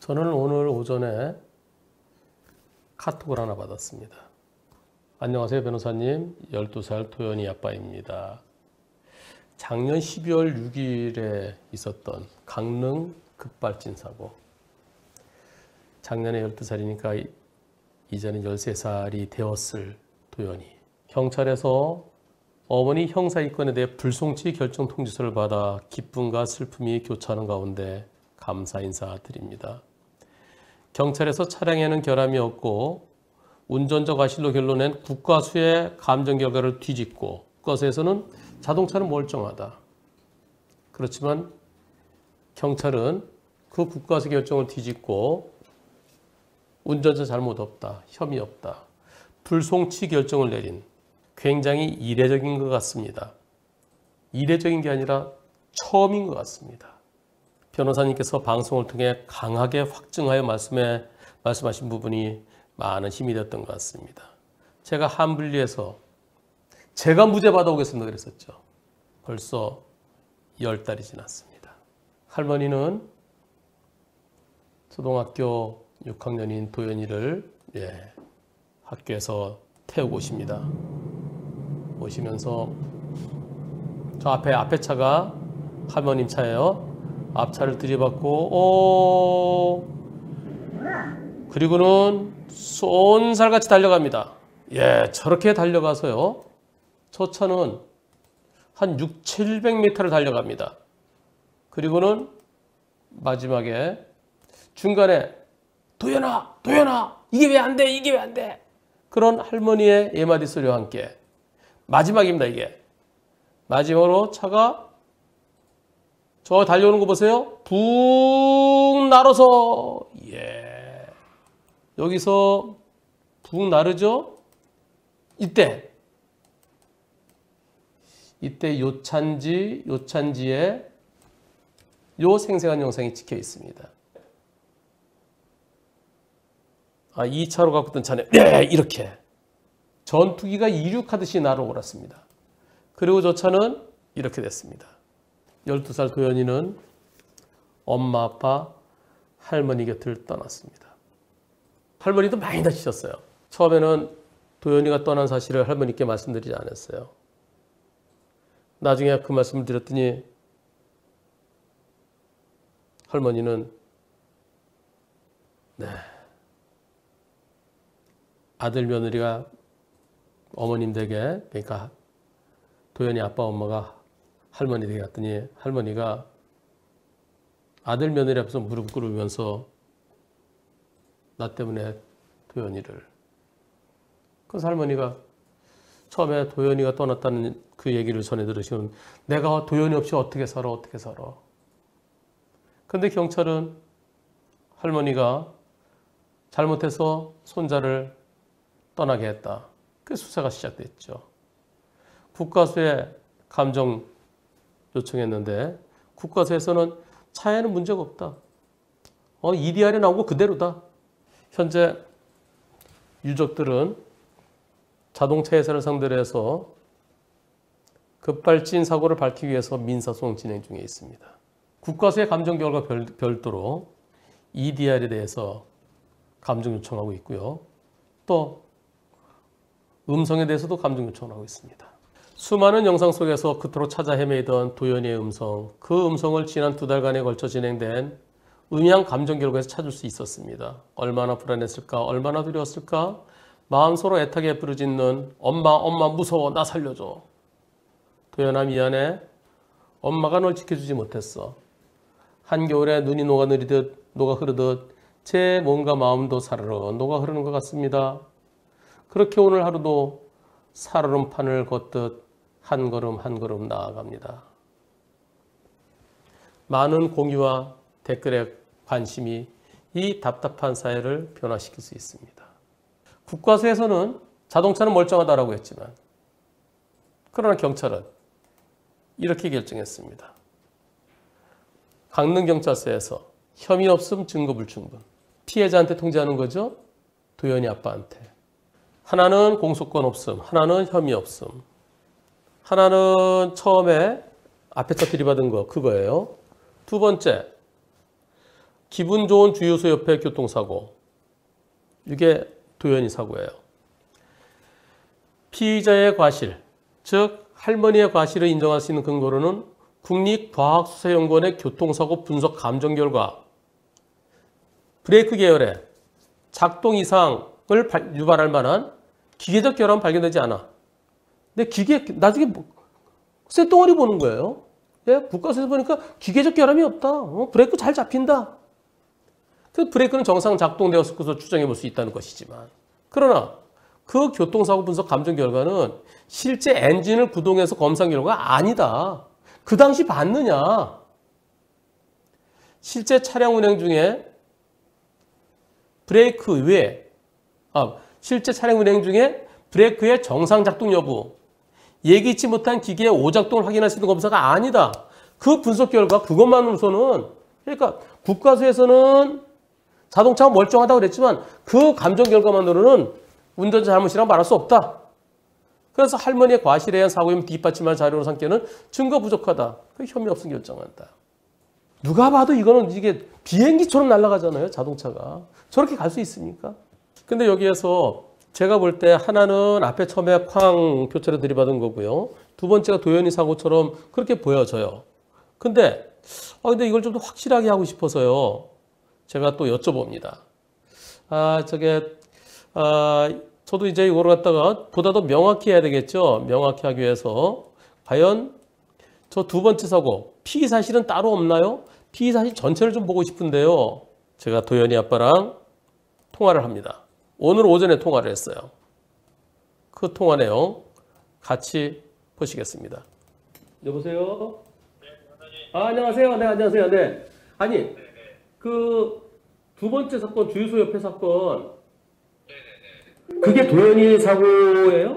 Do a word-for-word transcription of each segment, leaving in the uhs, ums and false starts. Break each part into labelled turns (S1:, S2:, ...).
S1: 저는 오늘 오전에 카톡을 하나 받았습니다. 안녕하세요 변호사님, 열두 살 도연이 아빠입니다. 작년 십이월 육일에 있었던 강릉 급발진 사고, 작년에 열두 살이니까 이제는 열세 살이 되었을 도연이, 경찰에서 어머니 형사 입건에 대해 불송치 결정 통지서를 받아 기쁨과 슬픔이 교차하는 가운데 감사 인사드립니다. 경찰에서 차량에는 결함이 없고 운전자 과실로 결론낸 국과수의 감정 결과를 뒤집고, 국과수에서는 자동차는 멀쩡하다. 그렇지만 경찰은 그 국과수 결정을 뒤집고 운전자 잘못 없다, 혐의 없다, 불송치 결정을 내린, 굉장히 이례적인 것 같습니다. 이례적인 게 아니라 처음인 것 같습니다. 변호사님께서 방송을 통해 강하게 확증하여 말씀에, 말씀하신 부분이 많은 힘이 됐던 것 같습니다. 제가 한분리에서 제가 무죄 받아오겠습니다 그랬었죠. 벌써 열 달이 지났습니다. 할머니는 초등학교 육 학년인 도연이를 예, 학교에서 태우고 오십니다. 오시면서 저 앞에 앞에 차가 할머님 차예요. 앞차를 들이받고 오 그리고는 쏜살같이 달려갑니다. 예, 저렇게 달려가서요, 저 차는 한 육백, 칠백 미터를 달려갑니다. 그리고는 마지막에 중간에 도연아, 도연아, 이게 왜 안 돼, 이게 왜 안 돼, 그런 할머니의 예마디 소리와 함께 마지막입니다. 이게 마지막으로 차가 저 달려오는 거 보세요. 붕 나르서, 예, 여기서 붕 나르죠. 이때 이때 요찬지 요찬지에 요 생생한 영상이 찍혀 있습니다. 아, 이 차로 갖고 있던 차는 예, 이렇게 전투기가 이륙하듯이 날아오랐습니다. 그리고 저 차는 이렇게 됐습니다. 열두 살 도연이는 엄마, 아빠, 할머니 곁을 떠났습니다. 할머니도 많이 다치셨어요. 처음에는 도연이가 떠난 사실을 할머니께 말씀드리지 않았어요. 나중에 그 말씀을 드렸더니 할머니는 네, 아들 며느리가 어머님 댁에, 그러니까 도연이 아빠 엄마가 할머니 댁에 갔더니 할머니가 아들 며느리 앞에서 무릎 꿇으면서 나 때문에 도연이를, 그래서 할머니가 처음에 도연이가 떠났다는 그 얘기를 전해 들으시면 내가 도연이 없이 어떻게 살아 어떻게 살아. 그런데 경찰은 할머니가 잘못해서 손자를 떠나게 했다. 그 수사가 시작됐죠. 국과수에 감정 요청했는데 국과수에서는 차에는 문제가 없다. 어, 이디알이 나온 거 그대로다. 현재 유족들은 자동차 회사를 상대로 해서 급발진 사고를 밝히기 위해서 민사소송 진행 중에 있습니다. 국과수의 감정 결과 별도로 이디알에 대해서 감정 요청하고 있고요. 또 음성에 대해서도 감정 요청을 하고 있습니다. 수많은 영상 속에서 그토록 찾아 헤매던 도연이의 음성, 그 음성을 지난 두 달간에 걸쳐 진행된 음향 감정 결과에서 찾을 수 있었습니다. 얼마나 불안했을까, 얼마나 두려웠을까, 마음속으로 애타게 부르짖는 엄마, 엄마 무서워, 나 살려줘. 도연아 미안해, 엄마가 널 지켜주지 못했어. 한겨울에 눈이 녹아 내리듯 녹아 흐르듯 제 몸과 마음도 사르르 녹아 흐르는 것 같습니다. 그렇게 오늘 하루도 살얼음판을 걷듯 한 걸음 한 걸음 나아갑니다. 많은 공유와 댓글의 관심이 이 답답한 사회를 변화시킬 수 있습니다. 국과수에서는 자동차는 멀쩡하다라고 했지만, 그러나 경찰은 이렇게 결정했습니다. 강릉경찰서에서 혐의 없음 증거 불충분, 피해자한테 통지하는 거죠. 도연이 아빠한테. 하나는 공소권 없음, 하나는 혐의 없음. 하나는 처음에 앞에 차 들이받은 거 그거예요. 두 번째, 기분 좋은 주유소 옆에 교통사고. 이게 도연이 사고예요. 피의자의 과실, 즉 할머니의 과실을 인정할 수 있는 근거로는 국립과학수사연구원의 교통사고 분석 감정 결과 브레이크 계열의 작동 이상을 유발할 만한 기계적 결함은 발견되지 않아. 근데 기계 나중에 뭐, 쇳덩어리 보는 거예요. 예? 국가수에서 보니까 기계적 결함이 없다. 어? 브레이크 잘 잡힌다. 그 브레이크는 정상 작동되었을 것으로 추정해 볼 수 있다는 것이지만, 그러나 그 교통사고 분석 감정 결과는 실제 엔진을 구동해서 검사한 결과가 아니다. 그 당시 봤느냐? 실제 차량 운행 중에 브레이크 외에, 아, 실제 차량 운행 중에 브레이크의 정상 작동 여부, 예기치 못한 기계의 오작동을 확인할 수 있는 검사가 아니다. 그 분석 결과 그것만으로서는, 그러니까 국가수에서는 자동차가 멀쩡하다고 그랬지만 그 감정 결과만으로는 운전자 잘못이라고 말할 수 없다. 그래서 할머니의 과실에 의한 사고임을 뒷받침할 자료로 삼기에는 증거 부족하다. 그 혐의 없음 결정한다. 누가 봐도 이거는 이게 비행기처럼 날아가잖아요. 자동차가. 저렇게 갈 수 있습니까? 근데 여기에서 제가 볼 때 하나는 앞에 처음에 쾅 교차로 들이받은 거고요. 두 번째가 도연이 사고처럼 그렇게 보여져요. 근데, 아, 근데 이걸 좀 더 확실하게 하고 싶어서요. 제가 또 여쭤봅니다. 아, 저게, 아, 저도 이제 이거를 갖다가 보다 더 명확히 해야 되겠죠. 명확히 하기 위해서. 과연 저 두 번째 사고, 피의 사실은 따로 없나요? 피의 사실 전체를 좀 보고 싶은데요. 제가 도연이 아빠랑 통화를 합니다. 오늘 오전에 통화를 했어요. 그 통화 내용 같이 보시겠습니다. 여보세요? 아, 안녕하세요. 네, 안녕하세요. 네. 아니, 그 두 번째 사건, 주유소 옆에 사건, 그게 도연이 사고예요?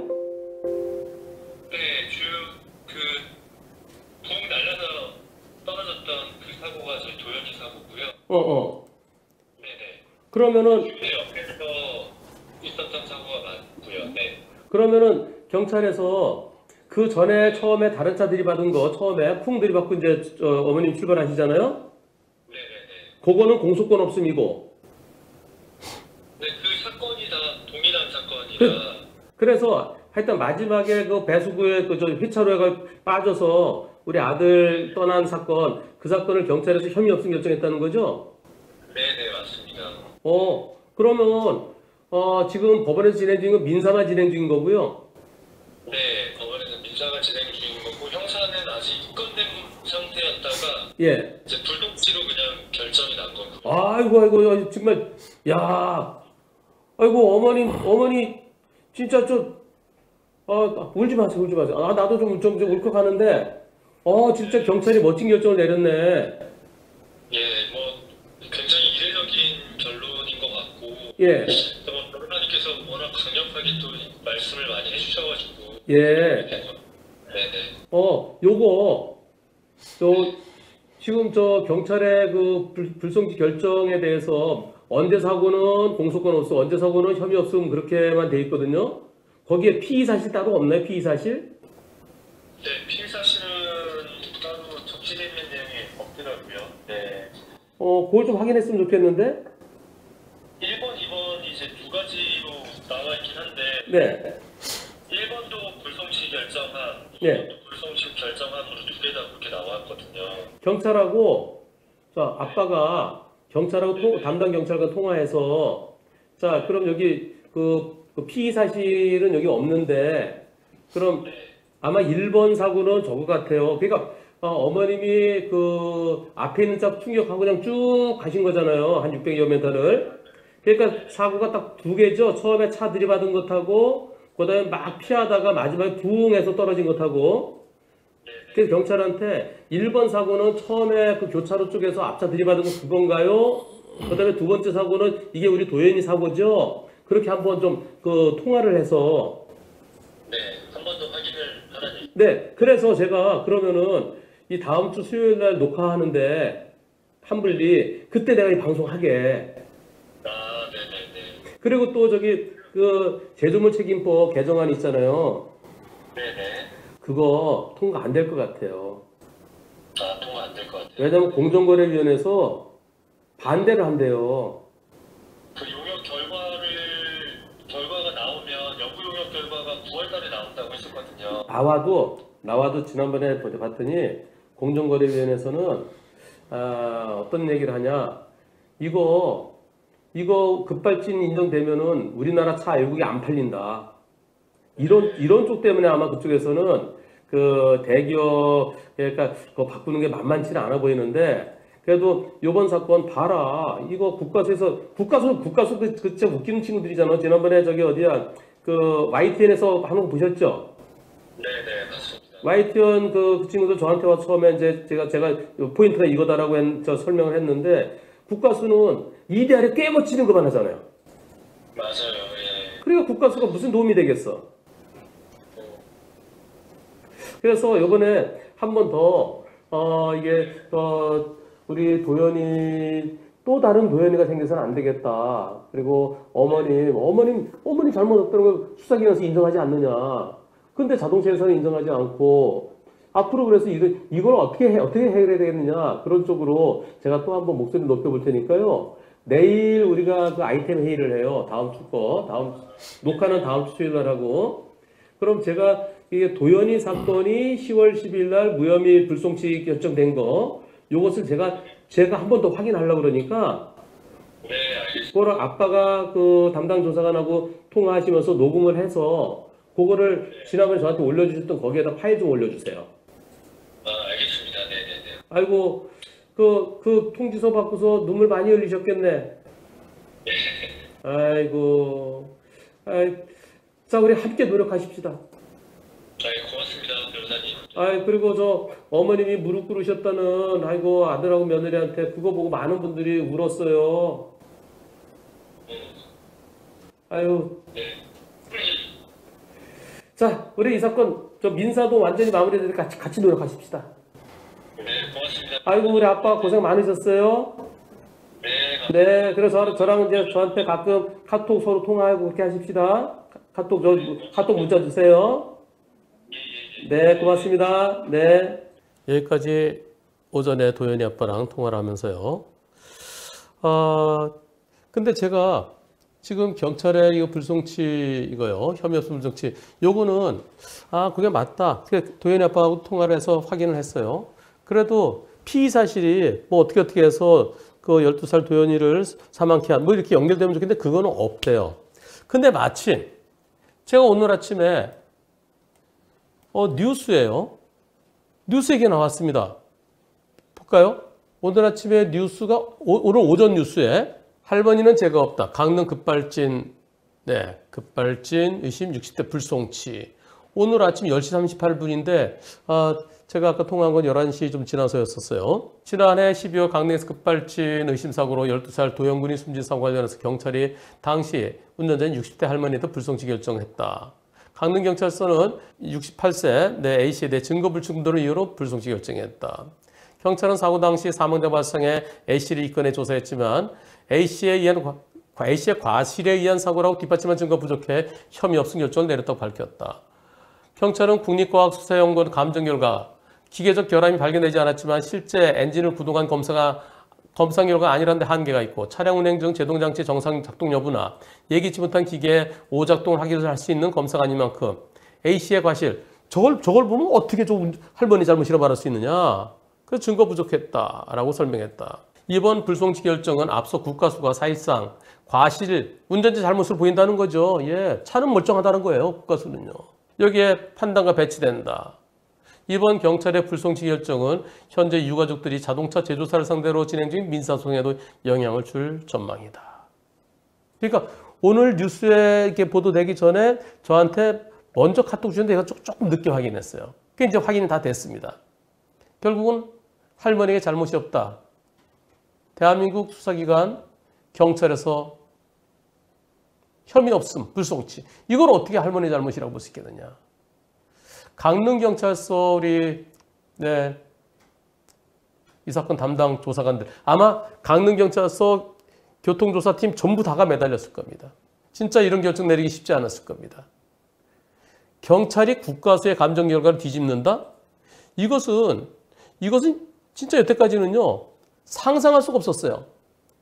S2: 네, 주유 그 부엌 날려서 떨어졌던 그 사고가 저희 도연이 사고고요.
S1: 어, 어.
S2: 네네.
S1: 그러면은
S2: 주유소 옆에서 있었던 사고가 맞고요. 네.
S1: 그러면은 경찰에서 그 전에 처음에 다른 차 들이받은 거 처음에 쿵 들이받고 이제 어, 어머님 출발하시잖아요.
S2: 네네네.
S1: 그거는 공소권 없음이고.
S2: 네, 그 사건이 다 동일한 사건이라.
S1: 그, 그래서 하여튼 마지막에 그 배수구에 그저 휘차로에 빠져서 우리 아들 떠난 사건, 그 사건을 경찰에서 혐의 없음 결정했다는 거죠?
S2: 네네, 맞습니다.
S1: 어, 그러면 어, 지금 법원에서 진행 중인 건 민사만 진행 중인 거고요.
S2: 네, 법원에서 민사가 진행 중인 거고 형사는 아직 입건된 상태였다가
S1: 예.
S2: 이제 불독지로 그냥 결정이 난 거고요.
S1: 아이고, 아이고, 정말, 야, 아이고, 어머님, 어머니, 진짜 저, 아, 울지 마세요, 울지 마세요. 아, 나도 좀, 좀, 좀 울컥하는데, 어, 진짜 경찰이 멋진 결정을 내렸네.
S2: 예, 뭐 굉장히 이례적인 결론인 것 같고.
S1: 예.
S2: 또 변호사님께서 워낙 강력하게 또 말씀을 많이 해주셔가지고.
S1: 예.
S2: 네네.
S1: 어, 요거, 저, 지금 저 경찰의 그 불, 불송치 결정에 대해서 언제 사고는 공소권 없어, 언제 사고는 혐의 없음 그렇게만 돼 있거든요. 거기에 피의 사실 따로 없나요? 피의 사실?
S2: 네, 피해 사실은 따로 적시되어 있는 내용이 없더라고요. 네.
S1: 어, 그걸 좀 확인했으면 좋겠는데.
S2: 일 번, 이 번 이제 두 가지로 나와 있긴 한데.
S1: 네.
S2: 일 번도 불송치 결정한,
S1: 네.
S2: 이 번도 불송치 결정한으로 두 개 다 그렇게 나왔거든요.
S1: 경찰하고, 자, 아빠가 경찰하고 통, 담당 경찰과 통화해서, 자, 그럼 여기 그, 그 피의 사실은 여기 없는데, 그럼
S2: 네.
S1: 아마 일 번 사고는 저거 같아요. 그러니까 어, 어머님이 그 앞에 있는 차 충격하고 그냥 쭉 가신 거잖아요. 한 육백여 미터를. 그러니까 사고가 딱 두 개죠. 처음에 차 들이받은 것하고, 그 다음에 막 피하다가 마지막에 붕 해서 떨어진 것하고. 그래서 경찰한테 일 번 사고는 처음에 그 교차로 쪽에서 앞차 들이받은 거 그건가요? 그 다음에 두 번째 사고는 이게 우리 도연이 사고죠? 그렇게 한번 좀 그 통화를 해서.
S2: 네, 한 번 더 확인을 하라니.
S1: 네, 그래서 제가 그러면은 이 다음 주 수요일 날 녹화하는데 한블리 그때 내가 이 방송하게.
S2: 아, 네네네.
S1: 그리고 또 저기 그 제조물 책임법 개정안 있잖아요.
S2: 네네.
S1: 그거 통과 안 될 것 같아요.
S2: 아, 통화 안 될 것 같아요.
S1: 왜냐면 공정거래위원회에서 반대를 한대요.
S2: 그 용역 결과를 결과가 나오면 연구 용역 결과가 구월 달에 나온다고 했었거든요.
S1: 나와도 나와도 지난번에 봤더니 공정거래위원회에서는 아, 어떤 얘기를 하냐, 이거 이거 급발진 인정되면은 우리나라 차 외국에 안 팔린다. 이런 이런 쪽 때문에 아마 그쪽에서는 그 대기업 그러니까 그거 바꾸는 게 만만치는 않아 보이는데, 그래도 이번 사건 봐라. 이거 국가수에서 국가수 국가수 그, 그 진짜 웃기는 친구들이잖아. 지난번에 저기 어디야 그 와이티엔에서 하는 거 보셨죠?
S2: 네네 맞습니다.
S1: 와이티엔 그, 그 친구들 저한테 와서 처음에 이제 제가 제가 포인트가 이거다라고 했, 저 설명을 했는데, 국가수는 이디알에 꽤 멋지는 것만 하잖아요.
S2: 맞아요. 예.
S1: 그러니까 국가수가 무슨 도움이 되겠어? 그래서 이번에 한 번 더 어, 이게 어, 우리 도연이 또 다른 도연이가 생겨서는 안 되겠다. 그리고 어머님, 어머님, 어머님 잘못 없다는 걸 수사기관에서 인정하지 않느냐. 근데 자동차에서는 인정하지 않고, 앞으로 그래서 이거, 이걸 어떻게 해, 어떻게 해결해야 되겠느냐. 그런 쪽으로 제가 또 한번 목소리 높여볼 테니까요. 내일 우리가 그 아이템 회의를 해요. 다음 주 거. 다음, 녹화는 다음 주 수요일 날 하고. 그럼 제가 이게 도연이 사건이 시월 십일 날 무혐의 불송치 결정된 거, 요것을 제가, 제가 한 번 더 확인하려고 그러니까,
S2: 네 알겠습니다.
S1: 그거를 아빠가 그 담당 조사관하고 통화하시면서 녹음을 해서, 그거를 지난번에 저한테 올려주셨던 거기에다 파일 좀 올려주세요.
S2: 아 알겠습니다. 네네네.
S1: 아이고, 그, 그 통지서 받고서 눈물 많이 흘리셨겠네. 아이고, 아이, 자, 우리 함께 노력하십시다.
S2: 네 고맙습니다 변호사님.
S1: 아이, 그리고 저 어머님이 무릎 꿇으셨다는, 아이고, 아들하고 며느리한테 그거 보고 많은 분들이 울었어요.
S2: 음,
S1: 아유.
S2: 네.
S1: 자, 우리 이 사건, 저 민사도 완전히 마무리될 때 같이, 같이 노력하십시다.
S2: 네 고맙습니다.
S1: 아이고, 우리 아빠 고생 많으셨어요.
S2: 네
S1: 네, 그래서 저랑 이제 저한테 가끔 카톡 서로 통화하고 그렇게 하십시다. 카톡, 저, 카톡 문자 주세요. 네, 고맙습니다. 네. 여기까지 오전에 도연이 아빠랑 통화를 하면서요. 아, 근데 제가 지금 경찰에 이거 불송치 이거요. 혐의 없음 불송치. 요거는, 아, 그게 맞다. 도연이 아빠하고 통화를 해서 확인을 했어요. 그래도 피의 사실이 뭐 어떻게 어떻게 해서 그 열두 살 도연이를 사망케 한, 뭐 이렇게 연결되면 좋겠는데 그거는 없대요. 근데 마침 제가 오늘 아침에 어, 뉴스예요. 뉴스 얘기 나왔습니다. 볼까요? 오늘 아침에 뉴스가 오, 오늘 오전 뉴스에 할머니는 죄가 없다. 강릉 급발진, 네, 급발진 의심 육십 대 불송치. 오늘 아침 열 시 삼십팔 분인데 아, 제가 아까 통화한 건 열한 시 좀 지나서였었어요. 지난해 십이월 강릉에서 급발진 의심사고로 열두 살 도영군이 숨진 사고 관련해서 경찰이 당시 운전자인 육십 대 할머니도 불송치 결정했다. 강릉경찰서는 육십팔 세 내 A씨에 대해 증거불충 등을 이유로 불송치 결정했다. 경찰은 사고 당시 사망자 발생에 A씨를 입건해 조사했지만 A씨에 의한, A씨의 과실에 의한 사고라고 뒷받침한 증거 부족해 혐의 없음 결정을 내렸다고 밝혔다. 경찰은 국립과학수사연구원 감정 결과 기계적 결함이 발견되지 않았지만 실제 엔진을 구동한 검사가 검사 결과가 아니라는 데 한계가 있고 차량 운행 중 제동장치 정상 작동 여부나 예기치 못한 기계의 오작동을 확인을 할 수 있는 검사가 아닌 만큼 A씨의 과실, 저걸, 저걸 보면 어떻게 좀 할머니 잘못이라 말할 수 있느냐. 그래서 증거 부족했다라고 설명했다. 이번 불송치 결정은 앞서 국가수가 사실상 과실, 운전자 잘못을 보인다는 거죠. 예, 차는 멀쩡하다는 거예요. 국가수는요. 여기에 판단과 배치된다. 이번 경찰의 불송치 결정은 현재 유가족들이 자동차 제조사를 상대로 진행 중인 민사소송에도 영향을 줄 전망이다. 그러니까 오늘 뉴스에 이렇게 보도되기 전에 저한테 먼저 카톡 주는데 제가 조금 늦게 확인했어요. 그게 이제 확인이 다 됐습니다. 결국은 할머니에게 잘못이 없다. 대한민국 수사기관 경찰에서 혐의 없음, 불송치. 이걸 어떻게 할머니 잘못이라고 볼 수 있겠느냐. 강릉경찰서 우리 네, 이 사건 담당 조사관들 아마 강릉경찰서 교통조사팀 전부 다가 매달렸을 겁니다. 진짜 이런 결정 내리기 쉽지 않았을 겁니다. 경찰이 국가수의 감정 결과를 뒤집는다? 이것은 이것은 진짜 여태까지는요 상상할 수가 없었어요.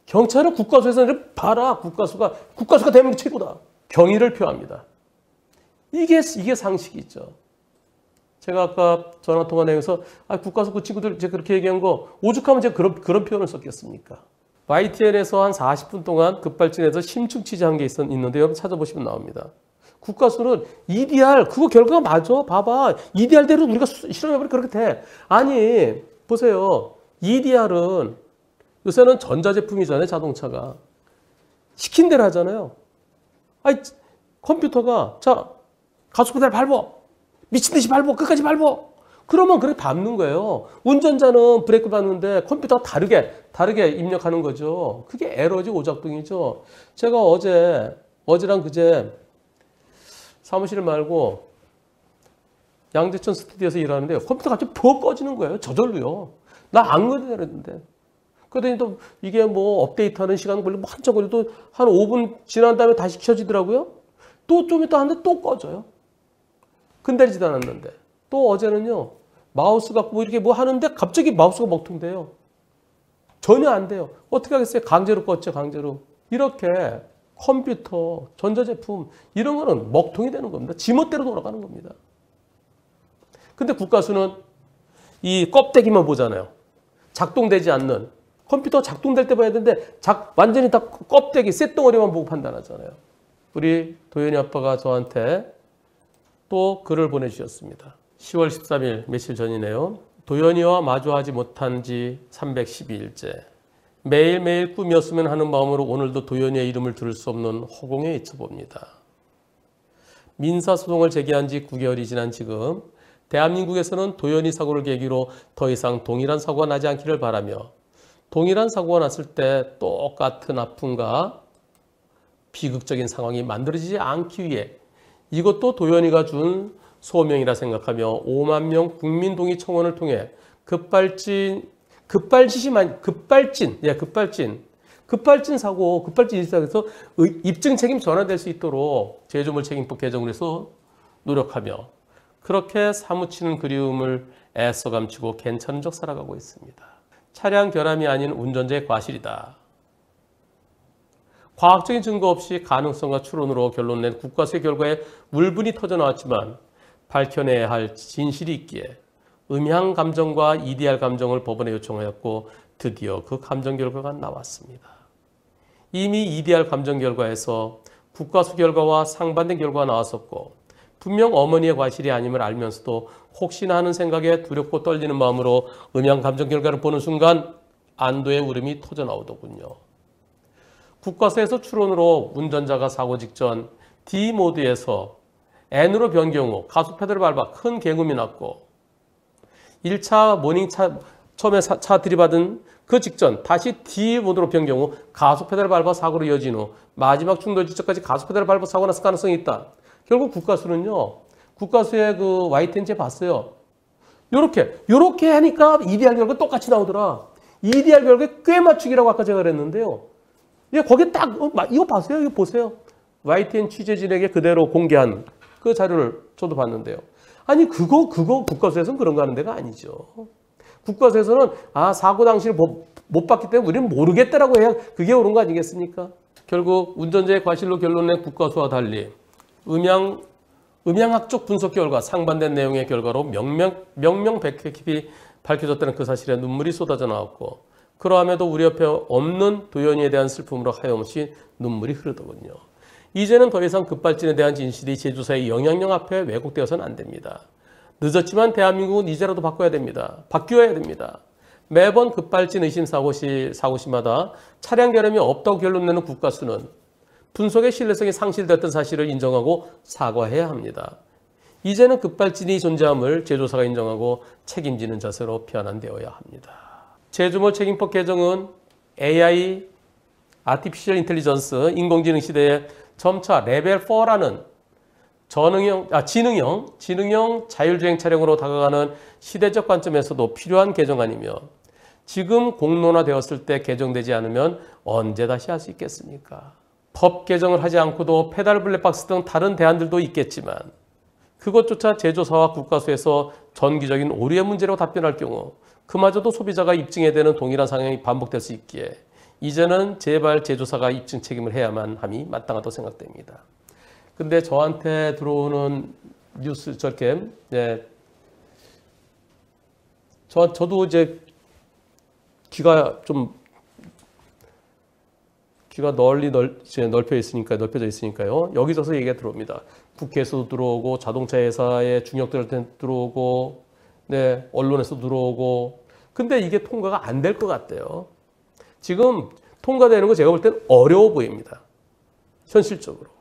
S1: 경찰은 국가수에서는 봐라. 국가수가, 국가수가 대한민국 최고다. 경의를 표합니다. 이게, 이게 상식이죠. 제가 아까 전화통화 내용에서 아, 국가수 그 친구들 제가 그렇게 얘기한 거 오죽하면 제가 그런, 그런 표현을 썼겠습니까? 와이티엔에서 한 사십 분 동안 급발진해서 심층 취재한 게 있, 있는데 여러분 찾아보시면 나옵니다. 국가수는 이디알 그거 결과가 맞아. 봐봐. 이디알대로 우리가 실험해보니 그렇게 돼. 아니 보세요. 이디알은 요새는 전자제품이잖아요. 자동차가. 시킨 대로 하잖아요. 아니 컴퓨터가 자 가속페달 밟어. 미친 듯이 밟어. 끝까지 밟어. 그러면 그렇게 밟는 거예요. 운전자는 브레이크 밟는데 컴퓨터가 다르게 다르게 입력하는 거죠. 그게 에러지 오작동이죠. 제가 어제 어제랑 그제 사무실 말고 양재천 스튜디오에서 일하는데 컴퓨터가 갑자기 퍽 꺼지는 거예요. 저절로요. 나 안 그랬는데. 그러더니 또 이게 뭐 업데이트하는 시간 걸리고 한참 걸리고 한 오 분 지난 다음에 다시 켜지더라고요. 또 좀 이따 하는데 또 꺼져요. 근달지도 않았는데. 또 어제는요. 마우스 갖고 뭐 이렇게 뭐 하는데 갑자기 마우스가 먹통돼요. 전혀 안 돼요. 어떻게 하겠어요? 강제로 껐죠. 강제로. 이렇게 컴퓨터, 전자제품 이런 거는 먹통이 되는 겁니다. 지멋대로 돌아가는 겁니다. 근데 국가수는 이 껍데기만 보잖아요. 작동되지 않는. 컴퓨터 작동될 때 봐야 되는데 작, 완전히 다 껍데기, 쇳덩어리만 보고 판단하잖아요. 우리 도현이 아빠가 저한테 또 글을 보내주셨습니다. 시월 십삼일 며칠 전이네요. 도현이와 마주하지 못한 지 삼백십이 일째. 매일매일 꿈이었으면 하는 마음으로 오늘도 도현이의 이름을 들을 수 없는 허공에 잊혀봅니다. 민사소송을 제기한 지 구 개월이 지난 지금 대한민국에서는 도현이 사고를 계기로 더 이상 동일한 사고가 나지 않기를 바라며 동일한 사고가 났을 때 똑같은 아픔과 비극적인 상황이 만들어지지 않기 위해 이것도 도현이가 준 소명이라 생각하며 오만 명 국민동의 청원을 통해 급발진 급발진이 만 급발진 예 급발진 급발진 사고 급발진 일사에서 입증 책임 전환될 수 있도록 제조물 책임법 개정을 해서 노력하며 그렇게 사무치는 그리움을 애써 감추고 괜찮은 척 살아가고 있습니다. 차량 결함이 아닌 운전자의 과실이다. 과학적인 증거 없이 가능성과 추론으로 결론낸 국가수의 결과에 울분이 터져 나왔지만 밝혀내야 할 진실이 있기에 음향 감정과 이디알 감정을 법원에 요청하였고 드디어 그 감정 결과가 나왔습니다. 이미 이디알 감정 결과에서 국가수 결과와 상반된 결과가 나왔었고 분명 어머니의 과실이 아님을 알면서도 혹시나 하는 생각에 두렵고 떨리는 마음으로 음향 감정 결과를 보는 순간 안도의 울음이 터져 나오더군요. 국가수에서 추론으로 운전자가 사고 직전 D 모드에서 N으로 변경 후 가속 페달을 밟아 큰 개금이 났고 일 차 모닝 차 처음에 차, 차 들이받은 그 직전 다시 D 모드로 변경 후 가속 페달을 밟아 사고로 이어진 후 마지막 충돌 직전까지 가속 페달을 밟아 사고가 났을 가능성이 있다. 결국 국가수는요. 국가수의 그 와이텐제 봤어요. 요렇게 요렇게 하니까 이디알 결과 똑같이 나오더라. 이디알 결과에 꽤 맞추기라고 아까 제가 그랬는데요. 예, 거기 딱 어, 이거 봤어요. 이거 보세요. 와이티엔 취재진에게 그대로 공개한 그 자료를 저도 봤는데요. 아니 그거 그거 국가수에서는 그런 거 하는 데가 아니죠. 국가수에서는 아 사고 당시를 못, 못 봤기 때문에 우리는 모르겠다라고 해야 그게 옳은 거 아니겠습니까? 결국 운전자의 과실로 결론낸 국가수와 달리 음향 음향학적 분석 결과 상반된 내용의 결과로 명명 명명백백히 밝혀졌다는 그 사실에 눈물이 쏟아져 나왔고 그러함에도 우리 옆에 없는 도현이에 대한 슬픔으로 하염없이 눈물이 흐르더군요. 이제는 더 이상 급발진에 대한 진실이 제조사의 영향력 앞에 왜곡되어서는 안 됩니다. 늦었지만 대한민국은 이제라도 바꿔야 됩니다. 바뀌어야 됩니다. 매번 급발진 의심 사고시, 사고시마다 차량 결함이 없다고 결론내는 국가수는 분석의 신뢰성이 상실됐던 사실을 인정하고 사과해야 합니다. 이제는 급발진이 존재함을 제조사가 인정하고 책임지는 자세로 변환되어야 합니다. 제조물 책임법 개정은 에이아이, 아티피셜 인텔리전스, 인공지능 시대에 점차 레벨 사라는 전응형, 아, 지능형, 지능형 자율주행 차량으로 다가가는 시대적 관점에서도 필요한 개정안이며 지금 공론화되었을 때 개정되지 않으면 언제 다시 할 수 있겠습니까? 법 개정을 하지 않고도 페달 블랙박스 등 다른 대안들도 있겠지만 그것조차 제조사와 국가수에서 전기적인 오류의 문제로 답변할 경우 그마저도 소비자가 입증해야 되는 동일한 상황이 반복될 수 있기에 이제는 제발 제조사가 입증 책임을 해야만 함이 마땅하다고 생각됩니다. 근데 저한테 들어오는 뉴스 저렇게 네, 저 저도 이제 귀가 좀 귀가 널리 넓, 넓혀 있으니까 넓혀져 있으니까요. 여기저기서 얘기가 들어옵니다. 국회에서도 들어오고 자동차 회사의 중역들한테 들어오고 네, 언론에서 들어오고. 근데 이게 통과가 안 될 것 같대요. 지금 통과되는 거 제가 볼 땐 어려워 보입니다. 현실적으로.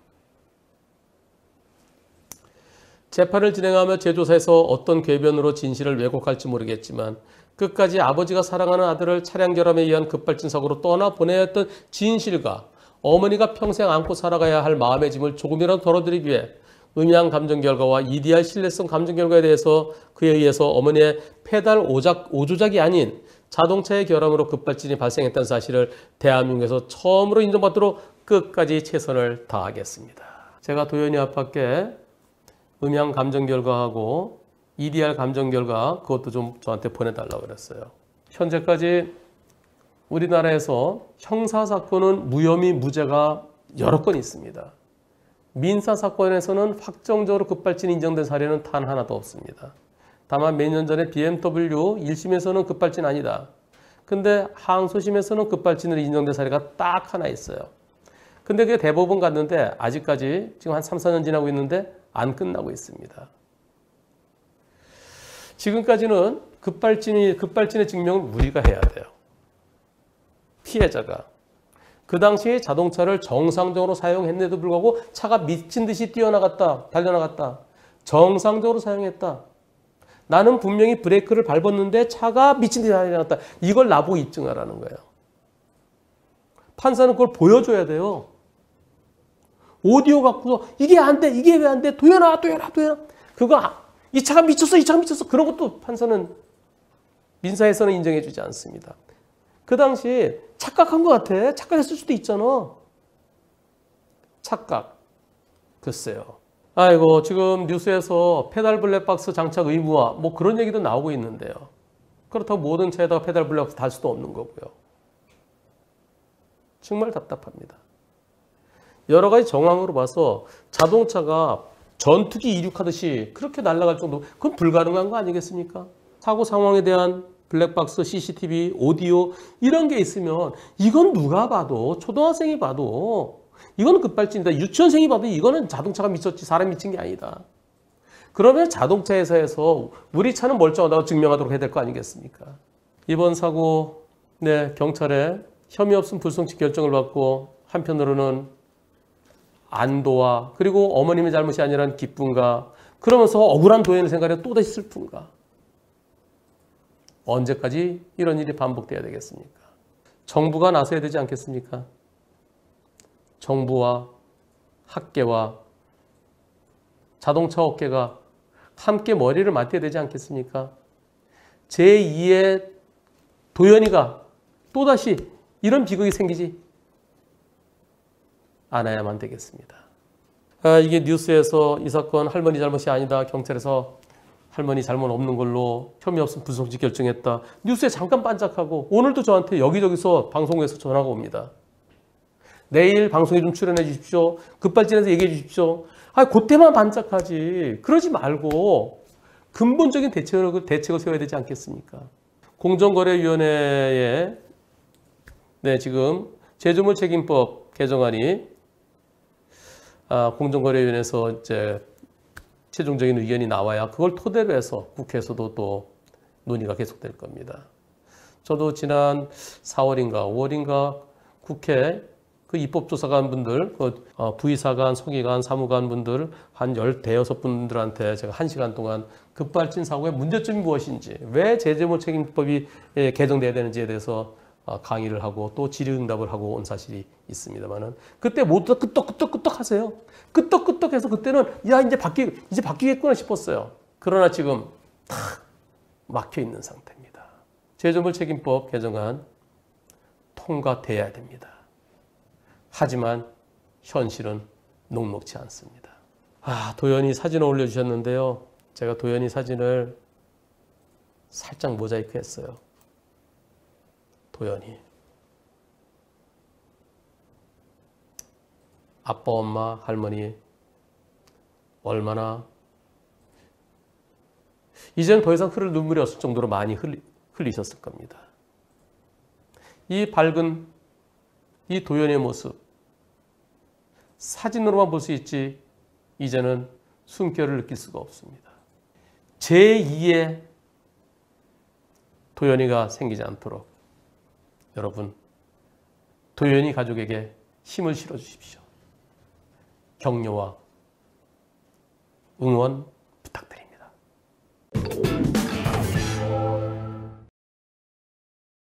S1: 재판을 진행하며 제조사에서 어떤 궤변으로 진실을 왜곡할지 모르겠지만 끝까지 아버지가 사랑하는 아들을 차량 결함에 의한 급발진 사고로 떠나보내야 했던 진실과 어머니가 평생 안고 살아가야 할 마음의 짐을 조금이라도 덜어드리기 위해 음양 감정 결과와 이디알 신뢰성 감정 결과에 대해서 그에 의해서 어머니의 페달 오작, 오조작이 아닌 자동차의 결함으로 급발진이 발생했다는 사실을 대한민국에서 처음으로 인정받도록 끝까지 최선을 다하겠습니다. 제가 도연이 아빠께 음양 감정 결과하고 이디알 감정 결과 그것도 좀 저한테 보내달라고 그랬어요. 현재까지 우리나라에서 형사사건은 무혐의 무죄가 여러 건 있습니다. 민사사건에서는 확정적으로 급발진이 인정된 사례는 단 하나도 없습니다. 다만 몇 년 전에 비엠더블유 일 심에서는 급발진 아니다. 근데 항소심에서는 급발진으로 인정된 사례가 딱 하나 있어요. 근데 그게 대법원 갔는데 아직까지 지금 한 삼, 사 년 지나고 있는데 안 끝나고 있습니다. 지금까지는 급발진이, 급발진의 증명을 우리가 해야 돼요. 피해자가. 그 당시에 자동차를 정상적으로 사용했는데도 불구하고 차가 미친 듯이 뛰어나갔다, 달려나갔다. 정상적으로 사용했다. 나는 분명히 브레이크를 밟았는데 차가 미친 듯이 달려나갔다. 이걸 나보고 입증하라는 거예요. 판사는 그걸 보여줘야 돼요. 오디오 갖고서 이게 안 돼, 이게 왜 안 돼, 도연아, 도연아, 도연아. 그거 이 차가 미쳤어, 이 차가 미쳤어. 그런 것도 판사는 민사에서는 인정해 주지 않습니다. 그 당시 착각한 것 같아. 착각했을 수도 있잖아. 착각. 글쎄요. 아이고 지금 뉴스에서 페달 블랙박스 장착 의무화 뭐 그런 얘기도 나오고 있는데요. 그렇다고 모든 차에다가 페달 블랙박스 달 수도 없는 거고요. 정말 답답합니다. 여러 가지 정황으로 봐서 자동차가 전투기 이륙하듯이 그렇게 날아갈 정도, 그건 불가능한 거 아니겠습니까? 사고 상황에 대한 블랙박스, 씨씨티비, 오디오 이런 게 있으면 이건 누가 봐도 초등학생이 봐도 이거는 급발진이다. 유치원생이 봐도 이거는 자동차가 미쳤지 사람이 미친 게 아니다. 그러면 자동차 회사에서 우리 차는 멀쩡하다고 증명하도록 해야 될 거 아니겠습니까? 이번 사고 네, 경찰에 혐의 없음 불송치 결정을 받고 한편으로는 안도와 그리고 어머님의 잘못이 아니라는 기쁨과 그러면서 억울한 도연을 생각해 또다시 슬픔과 언제까지 이런 일이 반복돼야 되겠습니까? 정부가 나서야 되지 않겠습니까? 정부와 학계와 자동차 업계가 함께 머리를 맞대야 되지 않겠습니까? 제이의 도연이가 또다시 이런 비극이 생기지 않아야만 되겠습니다. 아, 이게 뉴스에서 이 사건 할머니 잘못이 아니다. 경찰에서 할머니 잘못 없는 걸로 혐의 없음 불송치 결정했다. 뉴스에 잠깐 반짝하고 오늘도 저한테 여기저기서 방송국에서 전화가 옵니다. 내일 방송에 좀 출연해 주십시오. 급발진해서 얘기해 주십시오. 아, 그때만 반짝하지. 그러지 말고 근본적인 대책을, 대책을 세워야 되지 않겠습니까? 공정거래위원회에 네, 지금 제조물 책임법 개정안이 아, 공정거래위원회에서 이제 최종적인 의견이 나와야 그걸 토대로 해서 국회에서도 또 논의가 계속될 겁니다. 저도 지난 사월인가 오월인가 국회 그 입법조사관 분들, 그 부의사관, 서기관, 사무관 분들 한 열대여섯 분들한테 제가 한 시간 동안 급발진 사고의 문제점이 무엇인지, 왜 제조물 책임법이 개정돼야 되는지에 대해서 강의를 하고 또 질의응답을 하고 온 사실이 있습니다만은 그때 모두 다 끄떡끄떡끄떡 하세요. 끄떡끄떡해서 그때는 야 이제 바뀌 이제 바뀌겠구나 싶었어요. 그러나 지금 탁 막혀 있는 상태입니다. 제조물 책임법 개정안 통과돼야 됩니다. 하지만 현실은 녹록지 않습니다. 아, 도연이 사진을 올려주셨는데요. 제가 도연이 사진을 살짝 모자이크 했어요. 도연이. 아빠, 엄마, 할머니 얼마나 이제는 더 이상 흐를 눈물이 없을 정도로 많이 흘리, 흘리셨을 겁니다. 이 밝은 이 도연의 모습 사진으로만 볼 수 있지 이제는 숨결을 느낄 수가 없습니다. 제이의 도연이가 생기지 않도록 여러분 도연이 가족에게 힘을 실어주십시오. 격려와 응원